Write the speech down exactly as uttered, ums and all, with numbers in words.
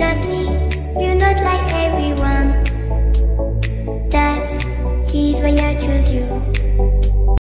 at me, you're not like everyone. That's he's why I choose you.